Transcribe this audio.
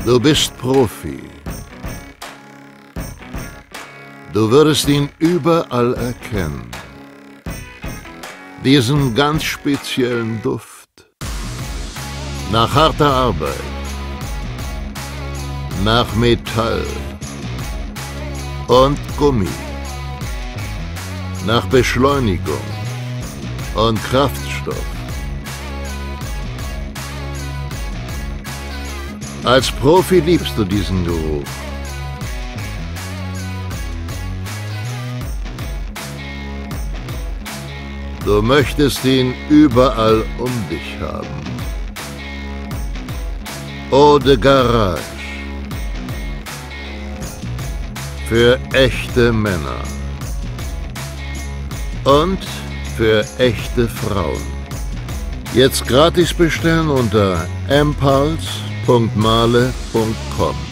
Du bist Profi. Du würdest ihn überall erkennen. Diesen ganz speziellen Duft. Nach harter Arbeit. Nach Metall. Und Gummi. Nach Beschleunigung. Und Kraftstoff. Als Profi liebst du diesen Geruch. Du möchtest ihn überall um dich haben. Eau de Garage. Für echte Männer. Und für echte Frauen. Jetzt gratis bestellen unter mpulse.male.com.